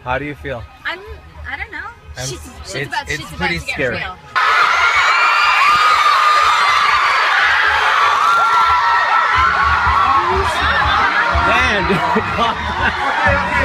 How do you feel? I don't know. It's pretty scary. Man.